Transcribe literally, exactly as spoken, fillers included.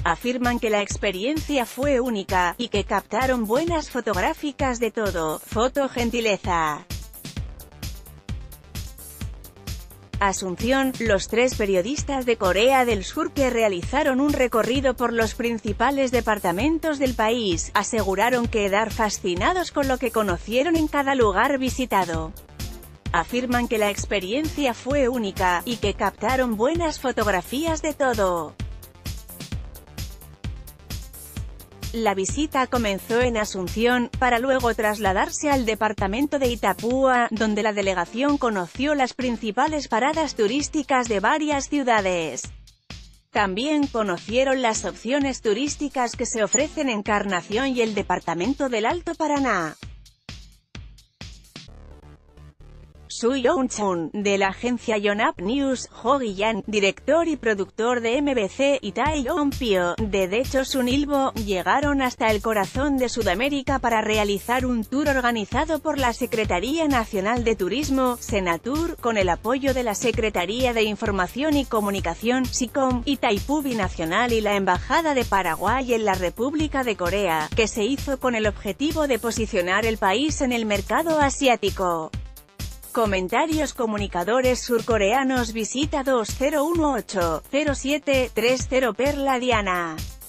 Afirman que la experiencia fue única, y que captaron buenas fotográficas de todo. Foto gentileza. Asunción, los tres periodistas de Corea del Sur que realizaron un recorrido por los principales departamentos del país, aseguraron quedar fascinados con lo que conocieron en cada lugar visitado. Afirman que la experiencia fue única, y que captaron buenas fotografías de todo. La visita comenzó en Asunción, para luego trasladarse al departamento de Itapúa, donde la delegación conoció las principales paradas turísticas de varias ciudades. También conocieron las opciones turísticas que se ofrecen en Encarnación y el departamento del Alto Paraná. Su Young-chun, de la agencia Yonhap News, Jo Gi-yan, director y productor de M B C, y Tae Yong-pyo, de Daecho Sunilbo, llegaron hasta el corazón de Sudamérica para realizar un tour organizado por la Secretaría Nacional de Turismo, Senatur, con el apoyo de la Secretaría de Información y Comunicación, SICOM, Itaipu Binacional y la Embajada de Paraguay en la República de Corea, que se hizo con el objetivo de posicionar el país en el mercado asiático. Comentarios. Comunicadores surcoreanos. Visita dos cero uno ocho cero siete tres cero Perla Diana.